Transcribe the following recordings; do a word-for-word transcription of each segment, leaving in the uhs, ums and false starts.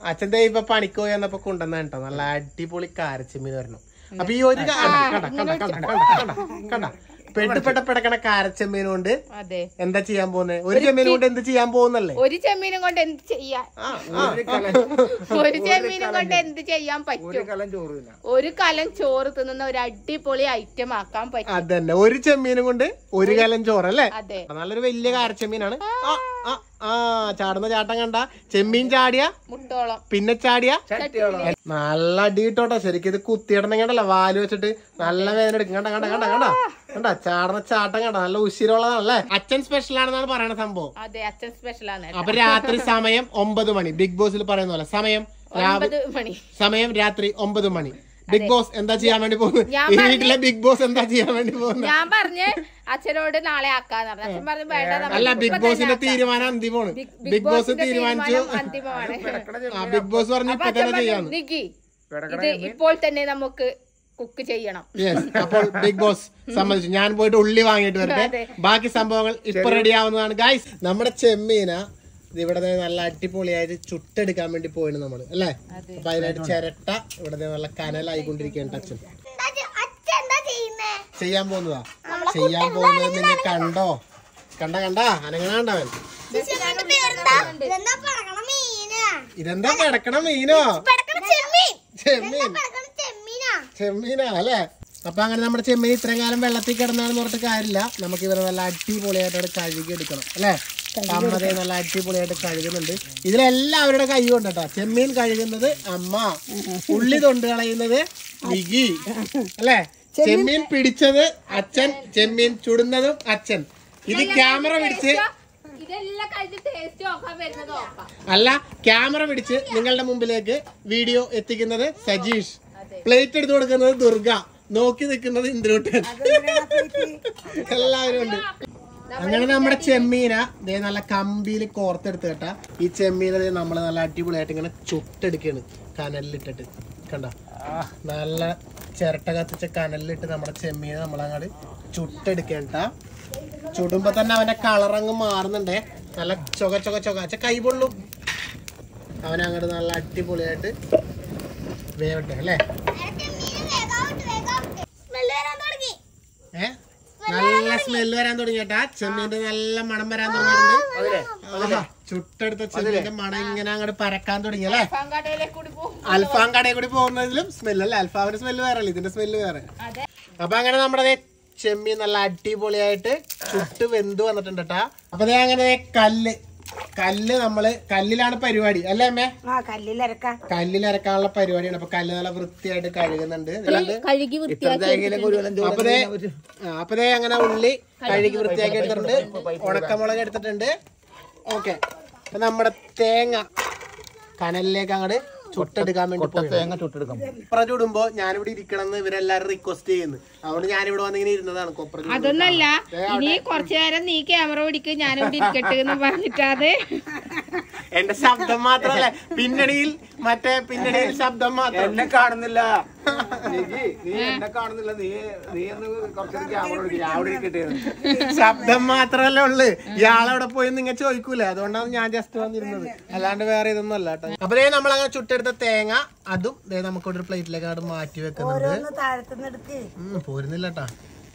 അച്ഛൻ്റെ ഇപ്പൊ പണിക്ക് പോയി വന്നപ്പോ കൊണ്ടുവന്ന കേട്ടോ നല്ല അടിപൊളി കാരച്ചെമ്മീൻ വരണം. അപ്പൊ ഈ ഒരു കണ്ട കണ്ട കണ്ട കണ്ട കണ്ട പെട്ടപ്പെട്ട പെടക്കണ കാരച്ചെമ്മീൻ കൊണ്ട് എന്താ ചെയ്യാൻ പോകുന്നത്? ഒരു ചെമ്മീൻ കൊണ്ട് എന്ത് ചെയ്യാൻ പോകുന്നല്ലേ? ഒരു ചെമ്മീനും കൊണ്ട് എന്ത് ചെയ്യാൻ ഒരു ചെമ്മീനും കൊണ്ട് എന്ത് ചെയ്യാൻ പറ്റും? ഒരു കലം ചോറ് തിന്നുന്ന ഒരു അടിപൊളി ഐറ്റം ആക്കാൻ പറ്റും. അതന്നെ, ഒരു ചെമ്മീനും കൊണ്ട് ഒരു കലം ചോറ് അല്ലേ? നല്ലൊരു വലിയ കാരച്ചെമ്മീനാണ്. ആ ചാടുന്ന ചാട്ടം കണ്ട ചെമ്മീൻ ചാടിയ മുട്ടോളം, പിന്നെ ചാടിയ നല്ല അടി കിട്ടോട്ടെ. ശരിക്കും ഇത് കുത്തിയിടണെങ്കിലല്ല വാല് വെച്ചിട്ട് നല്ല വേദന എടുക്കും. കണ്ട കണ്ട കണ്ട കണ്ട കണ്ട ചാടുന്ന ചാട്ടം കണ്ട നല്ല ഉശിരുള്ളതാണല്ലേ. അച്ഛൻ സ്പെഷ്യൽ ആണെന്നാണ് പറയണ സംഭവം. അതെ, അച്ഛൻ സ്പെഷ്യൽ ആണ്. അപ്പൊ രാത്രി സമയം ഒമ്പത് മണി ബിഗ് ബോസിൽ പറയുന്ന പോലെ സമയം സമയം രാത്രി ഒമ്പത് മണി. ബിഗ് ബോസ് എന്താ ചെയ്യാൻ വേണ്ടി പോകുന്നത്? ഈ വീട്ടിലെ ബിഗ് ബോസ് എന്താ ചെയ്യാൻ വേണ്ടി പോകുന്നത്? ഞാൻ പറഞ്ഞ് അച്ഛനോട് നാളെ ആക്കാന്ന് പറഞ്ഞു. അച്ഛൻ പറഞ്ഞു വേണ്ട. അല്ല, ബിഗ് ബോസിന്റെ തീരുമാനം അന്തിമമാണ്. ബിഗ് ബോസ് തീരുമാനിച്ചു. ബിഗ് ബോസ് പറഞ്ഞു ഇപ്പൊ തന്നെ ചെയ്യാം. ഇത് ഇപ്പോൾ തന്നെ നമുക്ക് കുക്ക് ചെയ്യണം. അപ്പോൾ ബിഗ് ബോസ് സമ്മതിച്ചു. ഞാൻ പോയിട്ട് ഉള്ളി വാങ്ങിയിട്ട് വരട്ടെ. ബാക്കി സംഭവങ്ങൾ ഇപ്പൊ റെഡി ആവുന്നതാണ് ഗൈസ്. നമ്മുടെ ചെമ്മീന ഇവിടെ നല്ല അടിപൊളിയായിട്ട് ചുട്ടെടുക്കാൻ വേണ്ടി പോയിന് നമ്മള് അല്ലേ? അപ്പൊ അതിനായിട്ട് ചിരട്ട ഇവിടെ നല്ല കനലായിക്കൊണ്ടിരിക്കുകയാണ്. അച്ഛൻ ചെയ്യാൻ പോകുന്നതാ ചെയ്യാൻ പോകുന്നത് നിങ്ങൾ കണ്ടോ? കണ്ട കണ്ട അനങ്ങണാണ്ടവൻ. ഇതെന്താ കിടക്കണ മീനോ? ചെമ്മീൻ ചെമ്മീനാ അല്ലേ? അപ്പൊ അങ്ങനെ നമ്മുടെ ചെമ്മീൻ ഇത്രയും കാലം വെള്ളത്തിൽ കിടന്നാണെന്ന് പറഞ്ഞിട്ട് കാര്യമില്ല. നമുക്ക് ഇവരെ നല്ല അടിപൊളിയായിട്ട് കഴുകി എടുക്കണം അല്ലേ? അമ്മതേ നല്ല അടിപൊളിയായിട്ട് കഴുകുന്നുണ്ട്. ഇതിലെല്ലാവരുടെ കൈ കൊണ്ട് കേട്ടോ. ചെമ്മീൻ കഴുകുന്നത് അമ്മ, ഉള്ളി തൊണ്ട് കളയുന്നത് വിഗി അല്ലേ? ചെമ്മീൻ പിടിച്ചത് അച്ഛൻ, ചെമ്മീൻ ചുടുന്നതും അച്ഛൻ. ഇത് ക്യാമറ പിടിച്ച് അല്ല ക്യാമറ പിടിച്ച് നിങ്ങളുടെ മുമ്പിലേക്ക് വീഡിയോ എത്തിക്കുന്നത് സജീഷ്, പ്ലേറ്റ് എടുത്തു കൊടുക്കുന്നത് ദുർഗ, നോക്കി നിൽക്കുന്നത് ഇന്ദ്രൂട്ടൻ, എല്ലാവരും ഉണ്ട്. അങ്ങനെ നമ്മുടെ ചെമ്മീന ദേ നല്ല കമ്പിയിൽ കോർത്തെടുത്ത് കേട്ടാ. ഈ ചെമ്മീന നമ്മള് നല്ല അടിപൊളിയായിട്ട് ഇങ്ങനെ ചുട്ടെടുക്കാണ് കനലിലിട്ടിട്ട്. കണ്ട നല്ല ചിരട്ട കത്തിച്ച കനലിലിട്ട് നമ്മുടെ ചെമ്മീനെ നമ്മളങ്ങോട്ട് ചുട്ടെടുക്കേണ്ട. ചുടുമ്പോ തന്നെ അവന്റെ കളറങ്ങ് മാറുന്നുണ്ടേ. നല്ല ചൊക ചൊക ചൊക അച്ഛ കൈ പൊള്ളും. അവനങ്ങോട്ട് നല്ല അടിപൊളിയായിട്ട് വേവട്ടെ അല്ലേ? ഏ നല്ല സ്മെല്ല് വരാൻ തുടങ്ങിട്ടാ. ചെമ്മീന്റെ നല്ല മണം വരാൻ തുടങ്ങിയിട്ടുണ്ട്. ചുട്ടെടുത്ത ചെമ്മീന്റെ മണം ഇങ്ങനെ അങ്ങോട്ട് പരക്കാൻ തുടങ്ങി അല്ലേ? അൽഫാം കടയിൽ കൂടി പോകുന്നതിലും സ്മെല്ല് അല്ലേ? അൽഫാമിന്റെ സ്മെല്ല് വേറെ അല്ലേ, ഇതിന്റെ സ്മെല്ല് വേറെ. അപ്പൊ അങ്ങനെ നമ്മുടെ ചെമ്മീൻ നല്ല അടിപൊളിയായിട്ട് ചുട്ട് വെന്ത് വന്നിട്ടുണ്ട് കേട്ടാ. അപ്പൊ അതേ അങ്ങനെ കല്ല് കല്ല് നമ്മള് കല്ലിലാണ് പരിപാടി അല്ലേ അമ്മേ? കല്ലിലരക്കാനുള്ള പരിപാടിയാണ്. അപ്പൊ കല്ല് നല്ല വൃത്തിയായിട്ട് കഴുകുന്നുണ്ട്. അപ്പതേ അപ്പതേ അങ്ങനെ ഉള്ളി കഴുകി വൃത്തിയാക്കി എടുത്തിട്ടുണ്ട്. ഉണക്കമുളക് എടുത്തിട്ടുണ്ട്. ഓക്കെ, അപ്പൊ നമ്മുടെ തേങ്ങ കനലിലേക്ക് അങ്ങോട്ട് ചുട്ടെടുക്കാൻ വേണ്ടി തേങ്ങ ചുട്ടെടുക്കാം. കൊപ്ര ചുടുമ്പോ ഞാനിവിടെ ഇരിക്കണം എന്ന് ഇവരെല്ലാരും റിക്വസ്റ്റ് ചെയ്യുന്നു. അതുകൊണ്ട് ഞാനിവിടെ വന്നിങ്ങനെ ഇരുന്നതാണ്. കൊപ്ര അതൊന്നല്ല, ഇനി കുറച്ചു നേരം നീ ക്യാമറ പിടിക്ക്, ഞാനിവിടെ ഇരിക്കട്ടെ എന്ന് പറഞ്ഞിട്ടാത്. എന്റെ ശബ്ദം മാത്രല്ലേ പിന്നണിയിൽ, മറ്റേ പിന്നണിയിൽ ശബ്ദം മാത്രം. എന്നെ കാണുന്നില്ല, നീ എന്നെ കാണുന്നില്ല, നീ നീ ഒന്ന് കുറച്ചൊരു ക്യാമറ പിടിക്കുക, അവിടെ ഇരിക്കട്ടെ. ശബ്ദം മാത്രല്ലേ ഉള്ളു. ഇയാളവിടെ പോയി നിങ്ങൾ ചോദിക്കൂല, അതുകൊണ്ടാണ് ഞാൻ ജസ്റ്റ് വന്നിരുന്നത്, അല്ലാണ്ട് വേറെ ഇതൊന്നും അല്ല കേട്ടോ. അപ്പൊ നമ്മളങ്ങനെ ചുട്ടെടുത്ത തേങ്ങ അതും നമുക്കൊരു പ്ലേറ്റിലേക്ക് അവിടെ മാറ്റി വെക്കുന്നുണ്ട്. പോരുന്നില്ല കേട്ടാ.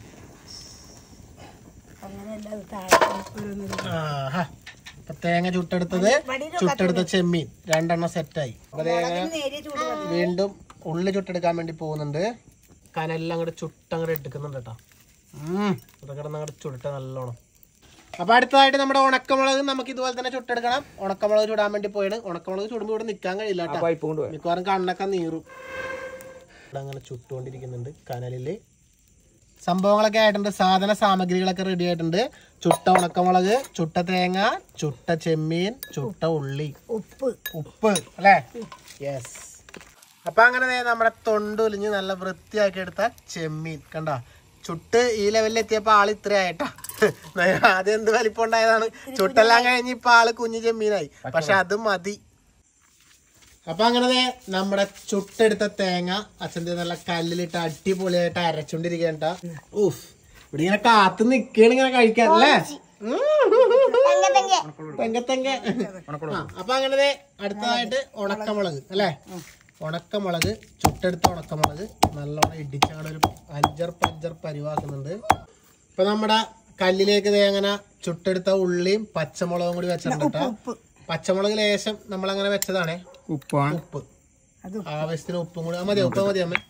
തേങ്ങ ചുട്ടെടുത്തത്, ചുട്ടെടുത്ത ചെമ്മീൻ രണ്ടെണ്ണം സെറ്റായി. അപ്പൊ വീണ്ടും ഉള്ളി ചുട്ടെടുക്കാൻ വേണ്ടി പോകുന്നുണ്ട്. കനെല്ലാം അങ്ങോട്ട് ചുട്ടങ്ങോട്ട് എടുക്കുന്നുണ്ട് കേട്ടോ. ഉം ഇതൊക്കെ കിടന്നങ്ങോട്ട് ചുട്ട നല്ലോണം. അപ്പൊ അടുത്തതായിട്ട് നമ്മുടെ ഉണക്കമുളക് നമുക്ക് ഇതുപോലെ തന്നെ ചുട്ടെടുക്കണം. ഉണക്കമുളക് ചുടാൻ വേണ്ടി പോയാണ്. ഉണക്കമുളക് ചുടുമ്പോ ഇവിടെ നിൽക്കാൻ കഴിയില്ല കേട്ടോ, മിക്കവാറും കണ്ണൊക്കെ നീറും. ഇവിടെ അങ്ങനെ ചുട്ടുകൊണ്ടിരിക്കുന്നുണ്ട് കനലില്. സംഭവങ്ങളൊക്കെ ആയിട്ടുണ്ട്, സാധന സാമഗ്രികളൊക്കെ റെഡി ആയിട്ടുണ്ട്. ചുട്ട ഉണക്കമുളക്, ചുട്ട തേങ്ങ, ചുട്ട ചെമ്മീൻ, ചുട്ട ഉള്ളി, ഉപ്പ് ഉപ്പ് അല്ലേ? യെസ്. അപ്പൊ അങ്ങനെ നമ്മുടെ തൊണ്ടൊലിഞ്ഞ് നല്ല വൃത്തിയാക്കി എടുത്ത ചെമ്മീൻ കണ്ട ചുട്ട് ഈ ലെവലിൽ എത്തിയപ്പോ ആള് ഇത്ര ആയിട്ടാ. ആദ്യം എന്ത് വലിപ്പം ഉണ്ടായതാണ്, ചുട്ടെല്ലാം കഴിഞ്ഞ് ഇപ്പൊ ആള് കുഞ്ഞു ചെമ്മീനായി. പക്ഷെ അത് മതി. അപ്പൊ അങ്ങനെ നമ്മുടെ ചുട്ടെടുത്ത തേങ്ങ അച്ഛൻ്റെ നല്ല കല്ലിലിട്ട് അടിപൊളിയായിട്ട് അരച്ചോണ്ടിരിക്കണ്ട. ഊഫ്, ഇവിടെ ഇങ്ങനെ കാത്തു നിക്കാണ് ഇങ്ങനെ കഴിക്കാനല്ലേ. തെങ്കത്തെങ്ക. അപ്പൊ അങ്ങനെ അടുത്തതായിട്ട് ഉണക്കമുളക് അല്ലേ? ഉണക്കമുളക്, ചുട്ടെടുത്ത ഉണക്കമുളക് നല്ലോണം ഇടിച്ചങ്ങനെ ഒരു അഞ്ചർ പഞ്ചർ പരിവാക്കുന്നുണ്ട്. ഇപ്പൊ നമ്മുടെ കല്ലിലേക്ക് അങ്ങനെ ചുട്ടെടുത്ത ഉള്ളിയും പച്ചമുളകും കൂടി വെച്ചിട്ടുണ്ട്. പച്ചമുളക് ലേശം നമ്മളങ്ങനെ വെച്ചതാണേ. ഉപ്പാണ്. ഉപ്പ് ആവശ്യത്തിന് ഉപ്പും കൂടി മതി. ഉപ്പ് മതി അമ്മ.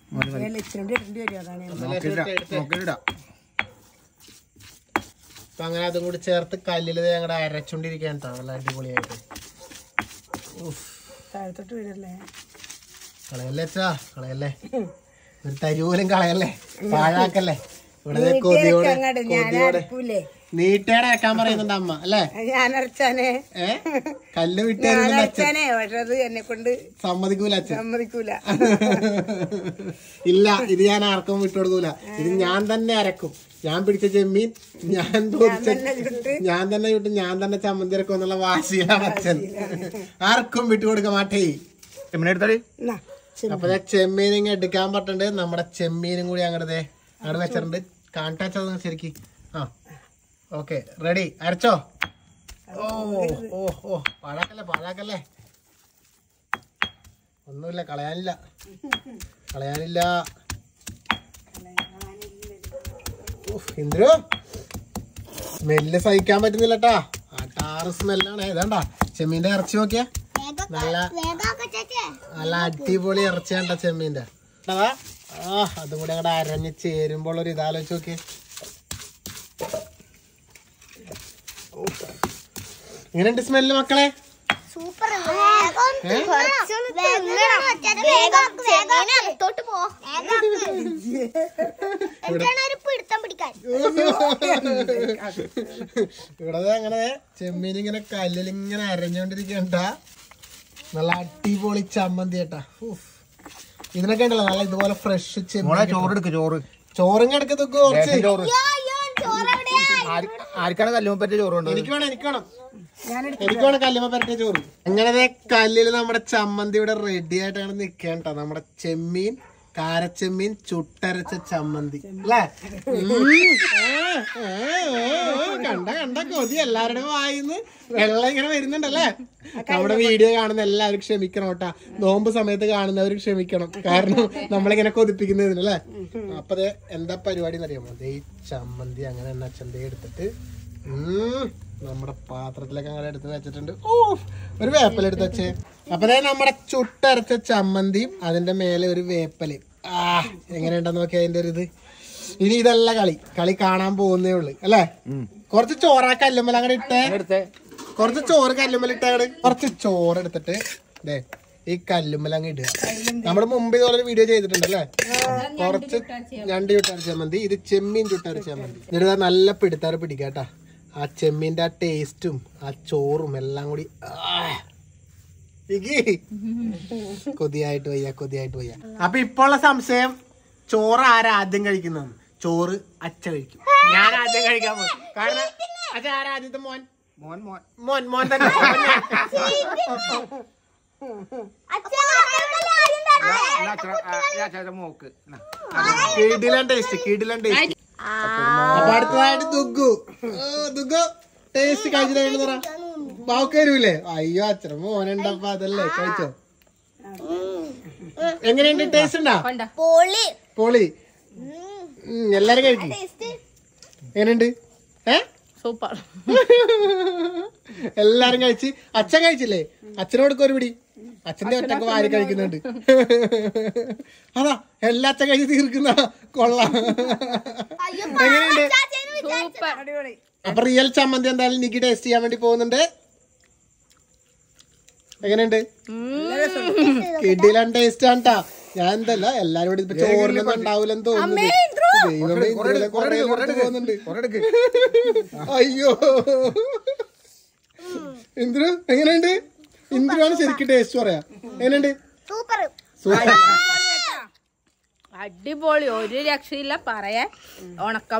അപ്പൊ അങ്ങനെ അതും കൂടി ചേർത്ത് കല്ലിൽ ഞങ്ങളുടെ അരച്ചോണ്ടിരിക്കാൻ നല്ല അടിപൊളിയായിട്ട്. കളയല്ലേ അച്ഛാ, കളയല്ലേ, ഒരു തരുപോലും കളയല്ലേ, പാഴാക്കല്ലേ. ഇവിടെ കൊതിയോടെ കൊതിയോടെ നീട്ടേടെ അരക്കാൻ പറയുന്നുണ്ട് അമ്മ അല്ലേ? ഞാൻ അരച്ചാനേ ഏ കല്ല് വിട്ട് അരച്ചാനേ, പക്ഷെ അത് എന്നെ കൊണ്ട് സമ്മതിക്കൂല അച്ഛൻ. സമ്മതിക്കൂല. ഇല്ല, ഇത് ഞാൻ ആർക്കും വിട്ടുകൊടുക്കൂല. ഇത് ഞാൻ തന്നെ അരക്കും. ഞാൻ പിടിച്ച ചെമ്മീൻ ഞാൻ പൊരിച്ച ഞാൻ തന്നെ ചുട്ട് ഞാൻ തന്നെ ചമ്മന്തി അരക്കും എന്നുള്ള വാശിയാണ് അച്ഛൻ. ആർക്കും വിട്ടുകൊടുക്ക മാട്ടേ. ചെമ്മീനെടുത്താല് അപ്പൊ ചെമ്മീൻ ഇങ്ങനെ എടുക്കാൻ പറ്റണ്ട്. നമ്മുടെ ചെമ്മീനും കൂടി അങ്ങോട്ടേ അങ്ങോട്ട് വെച്ചിട്ടുണ്ട്. കാണിച്ചാ ശരിക്ക്. ആ ഓക്കെ, റെഡി. അരച്ചോ? ഓ ഓ ഓ പാഴാക്കല്ലേ, പാഴാക്കല്ലേ. ഒന്നുമില്ല, കളയാനില്ല, കളയാനില്ല. ഇന്ദ്രു സ്മെല്ല് സഹിക്കാൻ പറ്റുന്നില്ലട്ടാ. ആ ടാറ് സ്മെല്ലാണ്. ഇതാണ്ടാ ചെമ്മീന്റെ ഇറച്ചി നോക്കിയാ നല്ല നല്ല അടിപൊളി ഇറച്ചിയാണ്ട ചെമ്മീന്റെ. ആ അതും കൂടി അങ്ങോട്ട് അരഞ്ഞ് ചേരുമ്പോൾ ഒരു ഇതാലോചിച്ച് നോക്കിയേ. എങ്ങനെയുണ്ട് സ്മെല്ല് മക്കളെ? ഇവിടെ അങ്ങനെ ചെമ്മീൻ ഇങ്ങനെ കല്ലിൽ ഇങ്ങനെ അരഞ്ഞോണ്ടിരിക്കണ്ട. നല്ല അടിപൊളി ചമ്മന്തി കേട്ടാ. ഇതിനൊക്കെ ഉണ്ടല്ലോ നല്ല ഇതുപോലെ ഫ്രഷ് ചെമ്മീൻ. ചോറെടുക്ക്, ചോറ് ചോറിങ്ങ എടുക്കത്തൊക്കെ കുറച്ച്. ആർക്കാണ് കല്ലുമ്മ പറ്റിയ ചോറുണ്ട്? എനിക്ക് വേണം, എനിക്ക് വേണം, എനിക്ക് വേണം കല്ലുമ്മ പരട്ടിയ ചോറ്. അങ്ങനെ കല്ലില് നമ്മുടെ ചമ്മന്തി ഇവിടെ റെഡി ആയിട്ടാണ് നിക്കേണ്ട. നമ്മുടെ ചെമ്മീൻ, കാരച്ചെമ്മീൻ ചുട്ടരച്ച ചമ്മന്തി അല്ലേ? കണ്ട കണ്ട കൊതി എല്ലാവരുടെയും വായിന്ന് വെള്ളം ഇങ്ങനെ വരുന്നുണ്ടല്ലേ? നമ്മുടെ വീഡിയോ കാണുന്ന എല്ലാവരും ക്ഷമിക്കണം കേട്ടാ. നോമ്പ് സമയത്ത് കാണുന്നവർ ക്ഷമിക്കണം. കാരണം നമ്മളിങ്ങനെ കൊതിപ്പിക്കുന്നതിനല്ലേ. അപ്പൊ അത് എന്താ പരിപാടി എന്നറിയാമോ? ഈ ചമ്മന്തി അങ്ങനെ എണ്ണ ചന്ത എടുത്തിട്ട് നമ്മുടെ പാത്രത്തിലേക്ക് അങ്ങനെ എടുത്ത് വെച്ചിട്ടുണ്ട്. ഓ ഒരു വേപ്പല എടുത്ത് വെച്ചേ. അപ്പൊ നമ്മുടെ ചുട്ടരച്ച ചമ്മന്തിയും അതിന്റെ മേലെ ഒരു വേപ്പല്. ആ എങ്ങനെയുണ്ടെന്ന് നോക്കി അതിന്റെ ഒരു ഇത്. ഇനി ഇതല്ല കളി, കളി കാണാൻ പോകുന്നേ ഉള്ളു അല്ലേ? കുറച്ച് ചോറ് ആ കല്ലുമ്മൽ അങ്ങനെ ഇട്ടേ. കുറച്ച് ചോറ് കല്ലുമ്മൽ ഇട്ടാണ്. കുറച്ച് ചോറ് എടുത്തിട്ട് ദേ ഈ കല്ലുമ്മൽ അങ്ങ് ഇടുക. നമ്മള് മുമ്പ് ഇതുപോലെ വീഡിയോ ചെയ്തിട്ടുണ്ട് അല്ലേ? കുറച്ച് ഞണ്ട് ചുട്ടരച്ച ചമ്മന്തി, ഇത് ചെമ്മീൻ ചുട്ടരച്ച ചമ്മന്തി. എന്നിട്ട് നല്ല പിടുത്താറ് പിടിക്കാട്ടാ. ആ ചെമ്മീന്റെ ആ ടേസ്റ്റും ആ ചോറും എല്ലാം കൂടി കൊതിയായിട്ട് വയ്യ, കൊതിയായിട്ട് വയ്യ. അപ്പൊ ഇപ്പൊ ഉള്ള സംശയം, ചോറ് ആരാ ആദ്യം കഴിക്കുന്നത്? ചോറ് അച്ഛ കഴിക്കും, ഞാൻ ആദ്യം കഴിക്കാൻ പോകും. കാരണം അച്ഛൻ ആരാ ആദ്യത്തെ മോൻ? മോൻ മോൻ മോൻ മോൻ തന്നെ. മോക്ക് കിടിലൻ ടേസ്റ്റ്, കിടിലൻ ടേസ്റ്റ്. അപ്പൊ അടുത്തതായിട്ട് ദുഗു. ദുഗു ടേസ്റ്റ് കഴിച്ചിട്ട് പറ. ബാക്കി വരൂലേ? അയ്യോ അച്ഛൻ മോനുണ്ടപ്പ അതല്ലേ, കഴിച്ചോ? എങ്ങനെയുണ്ട്? ടേസ്റ്റ് ഉണ്ടാ? പൊളി. എല്ലാരും കഴിക്കും. എങ്ങനെയുണ്ട്? ഏ സൂപ്പർ. എല്ലാരും കഴിച്ച്. അച്ഛൻ കഴിച്ചില്ലേ? അച്ഛനോട് ഒരു പിടി. അച്ഛന്റെ ഒറ്റക്ക് വാരി കഴിക്കുന്നുണ്ട്. അതാ എല്ലാ അച്ഛൻ കഴിച്ച് തീർക്കുന്ന കൊള്ളാം. എങ്ങനെയുണ്ട്? അപ്പൊ റിയൽ ചമ്മന്തി എന്തായാലും എനിക്ക് ടേസ്റ്റ് ചെയ്യാൻ വേണ്ടി പോകുന്നുണ്ട്. എങ്ങനെയുണ്ട്? കിടിലൻ ടേസ്റ്റ് ആണ്ട്ടാ. ഞാൻ എന്തല്ല എല്ലാരും കൂടി ഇപ്പൊ ചോറിനൊന്നും ഉണ്ടാവൂലെന്ന് തോന്നുന്നു. പോകുന്നുണ്ട്. അയ്യോ ഇന്ദ്രു എങ്ങനെയുണ്ട്? ഇന്ദ്രുവാണ് ശരിക്കും ടേസ്റ്റ് പറയാ. എങ്ങനെയുണ്ട്? സൂപ്പർ. അടിപൊളി, ഒരു രക്ഷയില്ല പറയാൻ.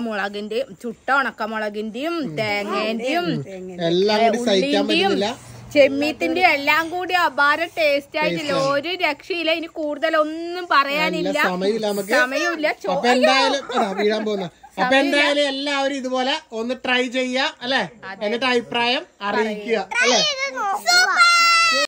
ഉണക്കമുളകിന്റെയും ചുട്ട ഉണക്കമുളകിന്റെയും തേങ്ങേന്റെയും എല്ലാം കൂടി സഹിക്കാൻ പറ്റുന്നില്ല. ചെമ്മീത്തിന്റെ എല്ലാം കൂടി അപാര ടേസ്റ്റ് ആയിട്ടില്ല. ഒരു രക്ഷയില്ല. ഇനി കൂടുതൽ ഒന്നും പറയാനില്ല, സമയമില്ല. അപ്പൊ എന്തായാലും വീഴാൻ പോകുന്ന അപ്പൊ എന്തായാലും എല്ലാവരും ഇതുപോലെ ഒന്ന് ട്രൈ ചെയ്യാ അല്ലെ, എന്നിട്ട് അഭിപ്രായം അറിയിക്കുക അല്ലെ.